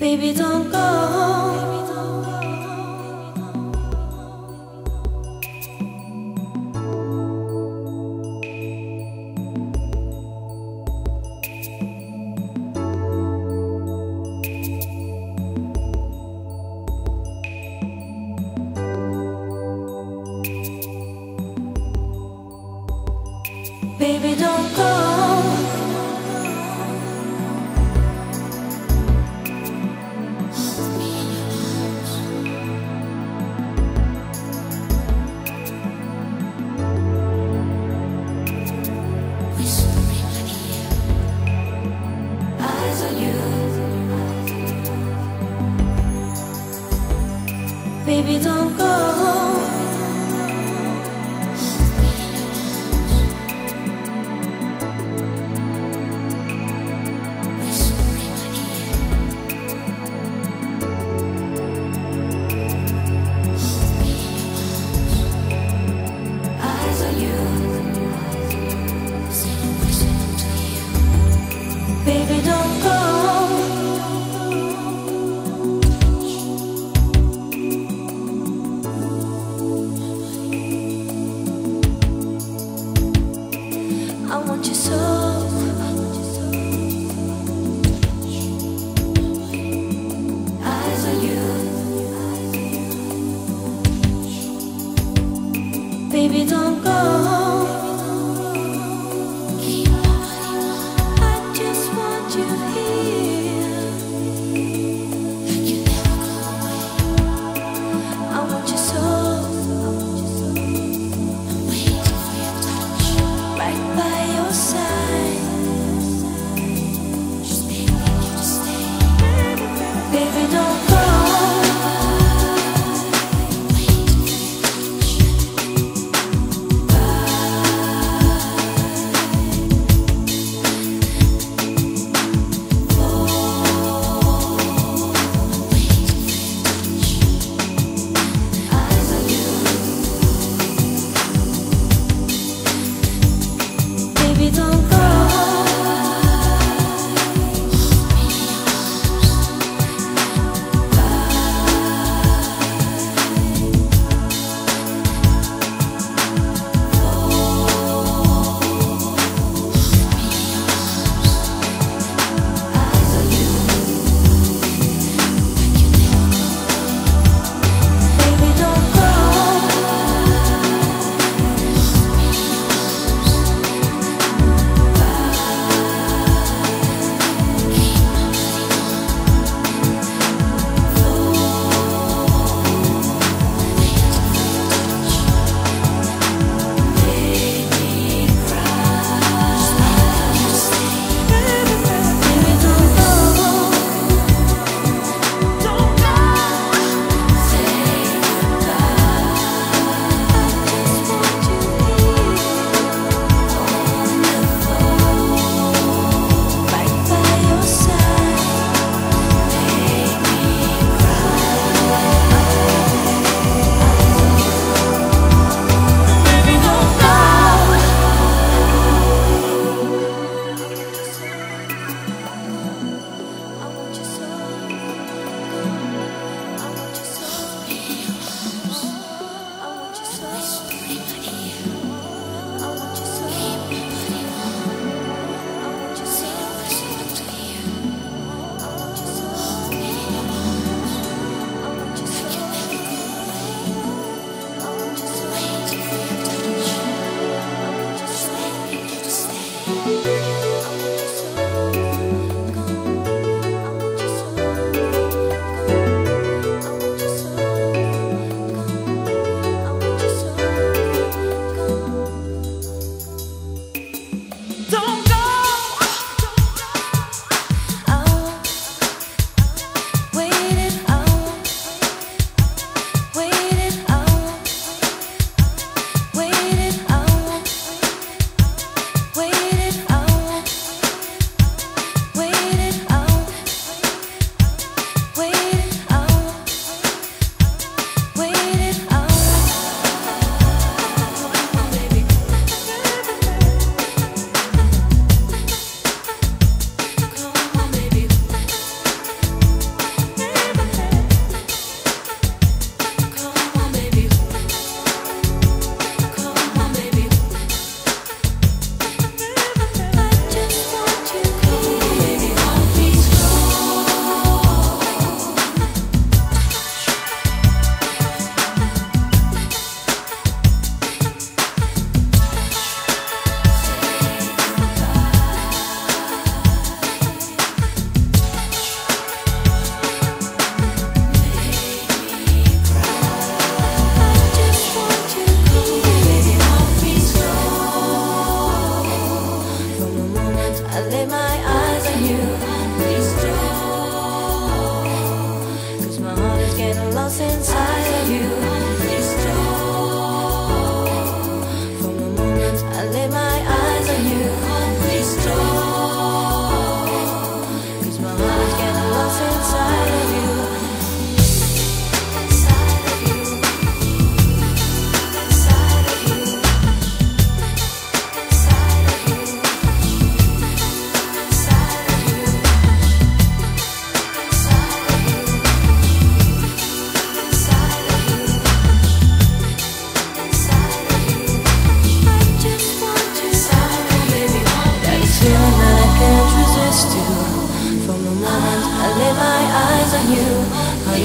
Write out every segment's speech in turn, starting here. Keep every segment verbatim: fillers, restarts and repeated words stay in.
Baby, don't go. Baby, don't go. Baby, don't go. Eyes on you. Baby, don't go.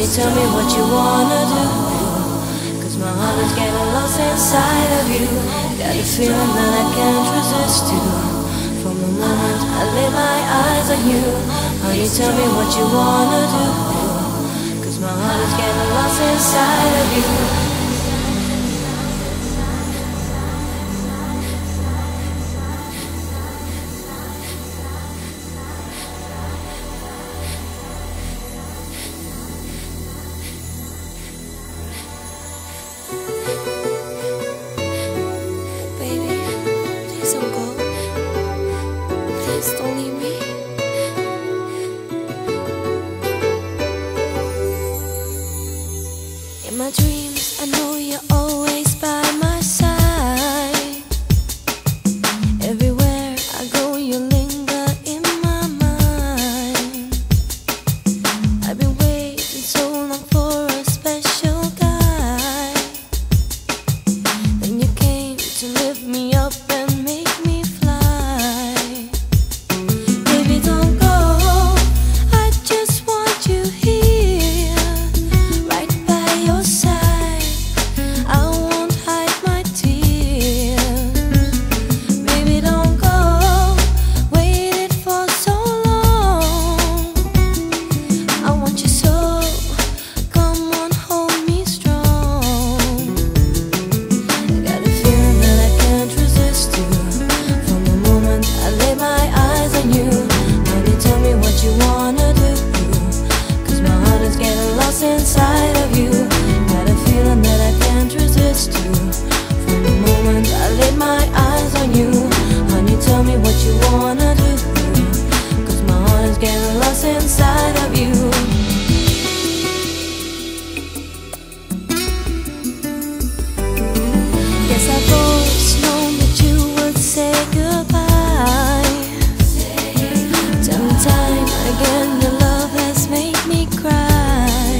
tell me what you wanna do, 'cause my heart is getting lost inside of you. Got a feeling that I can't resist you. From the moment I lay my eyes on you, honey, tell me what you wanna do, 'cause my heart is getting lost inside of you. Don't leave me. In my dreams, I know you're always by my side. Everywhere I go, you linger in my mind. I've been waiting so long for a special guy. Then you came to lift me up and make me fly. Don't go, I just want you here, right by your side. I won't hide my tears. Baby, don't go, waited for so long. I want you so, come on, hold me strong. I got a feeling that I can't resist you. From the moment I lay my eyes on you, tell me what you wanna do, 'cause my heart is getting lost inside of you. Got a feeling that I can't resist you. From the moment I laid my eyes on you, honey, tell me what you wanna do, 'cause my heart is getting lost inside of you. Guess I've always known that you would say goodbye. Time again, your love has made me cry.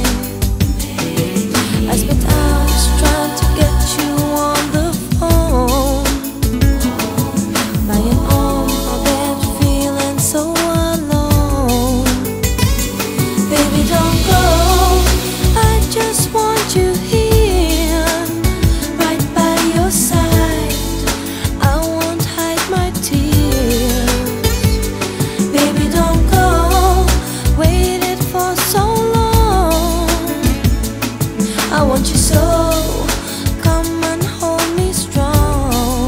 I spent hours trying to get you on the phone, lying on my bed, feeling so alone. Baby, don't go, I just want you here, right by your side. I won't hide my tears. Baby, don't go, waited for so long. I want you so, come and hold me strong.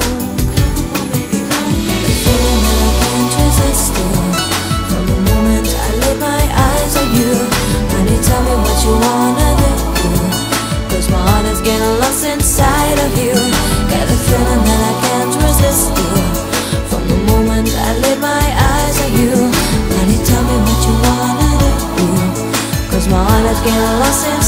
The feeling that I can't resist you. From the moment I lay my eyes on you, honey, tell me what you wanna do, 'cause my heart is getting lost inside of you. Got a feeling that I can't resist you. From the moment I lay my eyes on you, honey, tell me what you wanna do, 'cause my heart is getting lost in